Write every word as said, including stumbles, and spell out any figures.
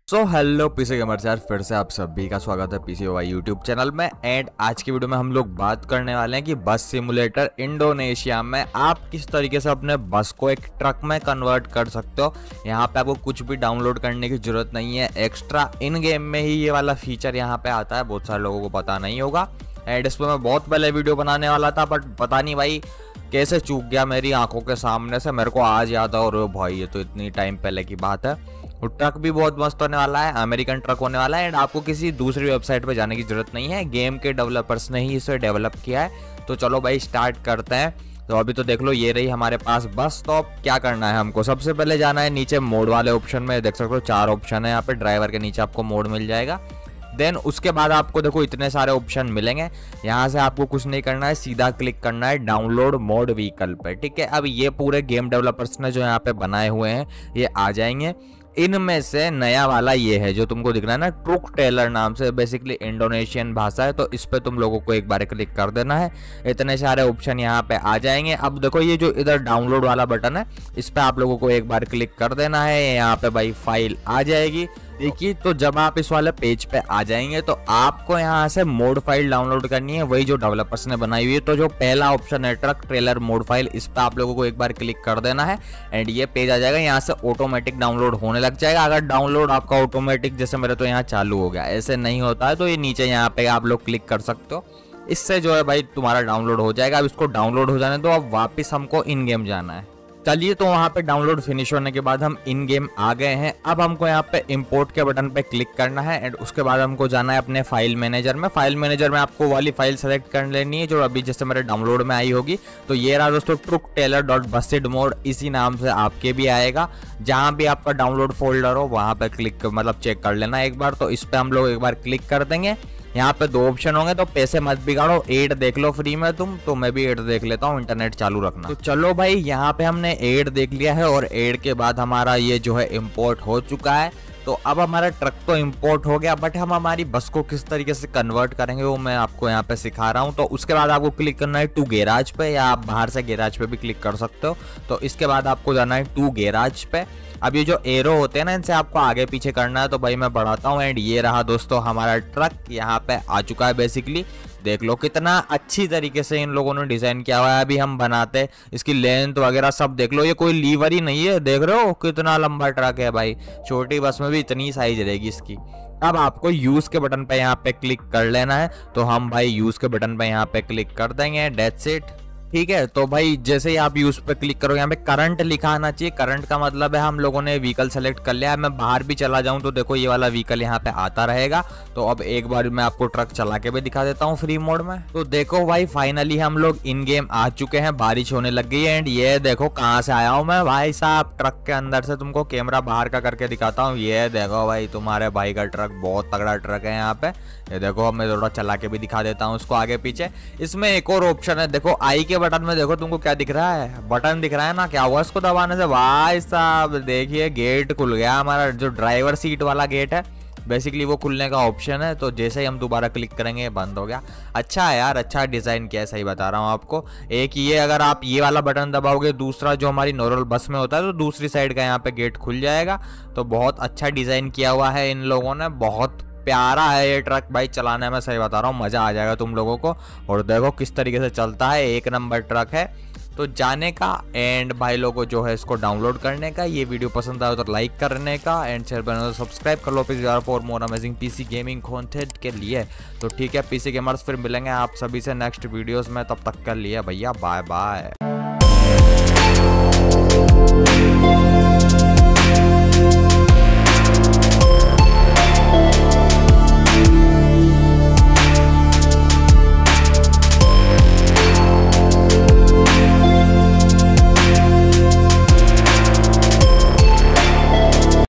So hello PC gamers यार, फिर से आप सभी का स्वागत है पीसी वाई यूट्यूब चैनल में। एंड आज की वीडियो में हम लोग बात करने वाले हैं कि बस सिमुलेटर इंडोनेशिया में आप किस तरीके से अपने बस को एक ट्रक में कन्वर्ट कर सकते हो। यहाँ पे आपको कुछ भी डाउनलोड करने की जरूरत नहीं है, एक्स्ट्रा इन गेम में ही ये वाला फीचर यहाँ पे आता है। बहुत सारे लोगों को पता नहीं होगा। एंड इस पर मैं बहुत पहले वीडियो बनाने वाला था, बट पता नहीं भाई कैसे चूक गया मेरी आंखों के सामने से। मेरे को आज याद है, और भाई ये तो इतनी टाइम पहले की बात है। वो ट्रक भी बहुत मस्त होने वाला है, अमेरिकन ट्रक होने वाला है। एंड आपको किसी दूसरी वेबसाइट पे जाने की जरूरत नहीं है, गेम के डेवलपर्स ने ही इसे डेवलप किया है। तो चलो भाई स्टार्ट करते हैं। तो अभी तो देख लो ये रही हमारे पास बस। तो अब क्या करना है हमको, सबसे पहले जाना है नीचे मोड वाले ऑप्शन में। देख सकते हो चार ऑप्शन है यहाँ पे, ड्राइवर के नीचे आपको मोड मिल जाएगा। देन उसके बाद आपको देखो इतने सारे ऑप्शन मिलेंगे। यहाँ से आपको कुछ नहीं करना है, सीधा क्लिक करना है डाउनलोड मोड व्हीकल पे। ठीक है, अब ये पूरे गेम डेवलपर्स ने जो यहाँ पे बनाए हुए हैं ये आ जाएंगे। इनमें से नया वाला ये है जो तुमको दिख रहा है ना, ट्रुक टेलर नाम से, बेसिकली इंडोनेशियन भाषा है। तो इस पे तुम लोगों को एक बार क्लिक कर देना है, इतने सारे ऑप्शन यहाँ पे आ जाएंगे। अब देखो ये जो इधर डाउनलोड वाला बटन है, इस पे आप लोगों को एक बार क्लिक कर देना है। यहाँ पे भाई फाइल आ जाएगी। देखिए, तो जब आप इस वाले पेज पे आ जाएंगे तो आपको यहाँ से मोड फाइल डाउनलोड करनी है, वही जो डेवलपर्स ने बनाई हुई है। तो जो पहला ऑप्शन है ट्रक ट्रेलर मोड फाइल, इस पे आप लोगों को एक बार क्लिक कर देना है। एंड ये पेज आ जाएगा, यहाँ से ऑटोमेटिक डाउनलोड होने लग जाएगा। अगर डाउनलोड आपका ऑटोमेटिक, जैसे मेरे तो यहाँ चालू हो गया, ऐसे नहीं होता है तो ये नीचे यहाँ पे आप लोग क्लिक कर सकते हो। इससे जो है भाई तुम्हारा डाउनलोड हो जाएगा। अब इसको डाउनलोड हो जाने दो, अब वापिस हमको इन गेम जाना है। चलिए, तो वहाँ पे डाउनलोड फिनिश होने के बाद हम इन गेम आ गए हैं। अब हमको यहाँ पे इंपोर्ट के बटन पे क्लिक करना है। एंड उसके बाद हमको जाना है अपने फाइल मैनेजर में। फाइल मैनेजर में आपको वाली फाइल सेलेक्ट कर लेनी है जो अभी जैसे मेरे डाउनलोड में आई होगी। तो ये रहा दोस्तों, truck trailer dot BUSSID mod, इसी नाम से आपके भी आएगा। जहाँ भी आपका डाउनलोड फोल्डर हो वहाँ पे क्लिक मतलब चेक कर लेना एक बार। तो इस पर हम लोग एक बार क्लिक कर देंगे। यहाँ पे दो ऑप्शन होंगे, तो पैसे मत बिगाड़ो, एड देख लो फ्री में तुम। तो मैं भी एड देख लेता हूँ, इंटरनेट चालू रखना। तो चलो भाई, यहाँ पे हमने एड देख लिया है और एड के बाद हमारा ये जो है इंपोर्ट हो चुका है। तो अब हमारा ट्रक तो इंपोर्ट हो गया, बट हम हमारी बस को किस तरीके से कन्वर्ट करेंगे वो मैं आपको यहाँ पे सिखा रहा हूँ। तो उसके बाद आपको क्लिक करना है टू गैराज पे, या आप बाहर से गैराज पे भी क्लिक कर सकते हो। तो इसके बाद आपको जाना है टू गैराज पे। अब ये जो एरो होते हैं ना, इनसे आपको आगे पीछे करना है। तो भाई मैं बढ़ाता हूँ। एंड ये रहा दोस्तों हमारा ट्रक यहाँ पे आ चुका है। बेसिकली देख लो कितना अच्छी तरीके से इन लोगों ने डिजाइन किया हुआ है। अभी हम बनाते इसकी लेंथ वगैरह सब देख लो, ये कोई लीवर ही नहीं है। देख रहे हो कितना लंबा ट्रक है भाई, छोटी बस में भी इतनी साइज रहेगी इसकी। अब आपको यूज के बटन पे यहाँ पे क्लिक कर लेना है। तो हम भाई यूज के बटन पे यहाँ पे क्लिक कर देंगे, दैट्स इट। ठीक है, तो भाई जैसे ही आप यूज पे क्लिक करो, यहाँ पे करंट लिखा आना चाहिए। करंट का मतलब है हम लोगों ने व्हीकल सेलेक्ट कर लिया है। मैं बाहर भी चला जाऊं तो देखो ये वाला व्हीकल यहाँ पे आता रहेगा। तो अब एक बार मैं आपको ट्रक चला के भी दिखा देता हूँ फ्री मोड में। तो देखो भाई फाइनली हम लोग इन गेम आ चुके हैं। बारिश होने लग गई है। एंड ये देखो कहाँ से आया हूँ मैं भाई साहब, ट्रक के अंदर से। तुमको कैमरा बाहर का करके दिखाता हूँ। ये देखो भाई तुम्हारे भाई का ट्रक, बहुत तगड़ा ट्रक है यहाँ पे। ये देखो, मैं थोड़ा चला के भी दिखा देता हूँ उसको आगे पीछे। इसमें एक और ऑप्शन है, देखो आई के बटन में देखो तुमको क्या दिख रहा है, बटन दिख रहा है ना, क्या हुआ इसको दबाने से भाई साहब देखिए गेट खुल गया हमारा। जो ड्राइवर सीट वाला गेट है बेसिकली वो खुलने का ऑप्शन है। तो जैसे ही हम दोबारा क्लिक करेंगे बंद हो गया। अच्छा है यार, अच्छा डिजाइन किया है, सही बता रहा हूँ आपको। एक ये अगर आप ये वाला बटन दबाओगे, दूसरा जो हमारी नॉर्मल बस में होता है, तो दूसरी साइड का यहाँ पे गेट खुल जाएगा। तो बहुत अच्छा डिजाइन किया हुआ है इन लोगों ने, बहुत प्यारा है ये ट्रक भाई, चलाने में सही बता रहा हूँ मजा आ जाएगा तुम लोगों को। और देखो किस तरीके से चलता है, एक नंबर ट्रक है। तो जाने का एंड भाई लोगों जो है इसको डाउनलोड करने का। ये वीडियो पसंद आए तो लाइक करने का, एंड चैनल पर सब्सक्राइब कर लो please for more amazing PC gaming content के लिए। तो ठीक है पीसी गेमर्स, फिर मिलेंगे आप सभी से नेक्स्ट वीडियोस में। तब तक के लिए भैया बाय बाय।